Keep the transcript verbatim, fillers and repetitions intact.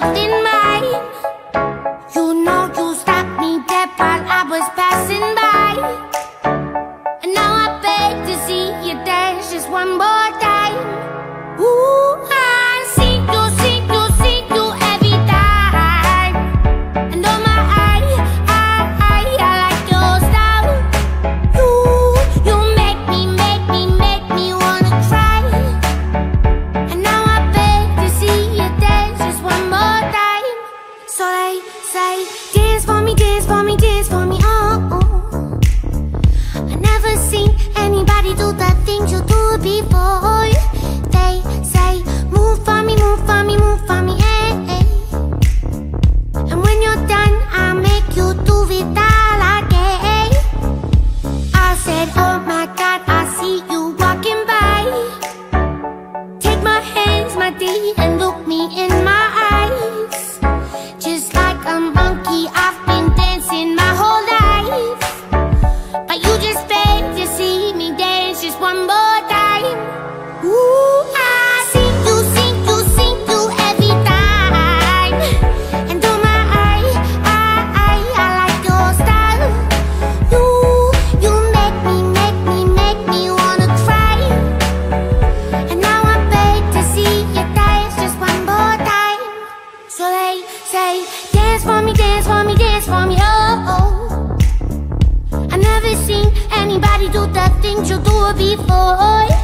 nothing mine. You know you stopped me dead while I was passing by, and now I beg to see you dance just one more time. Ooh, I see you, see you, see you every time. And oh my, I, I, I, I like your style. You, you make me, make me, make me wanna cry. And now I beg to see you dance just one more time. So they say, dance for me, dance for me, dance for me, oh, oh. I never seen anybody do the things you do before. They say, move for me, move for me, move for me, eh, eh. And when you're done, I'll make you do it all again. I said, oh my God, I see you walking by. Take my hands, my dear, and look me in my eyes. Just like a monkey, I've been dancing my whole life, but you just beg to see me dance just one more time. Ooh, I see you, see you, see you every time. And oh my, I, I, I, I like your style. You, you make me, make me, make me wanna cry. And now I beg to see you dance just one more time. So they say, dance for me, dance for me, dance for me, oh, oh. I never seen anybody do the things you do before.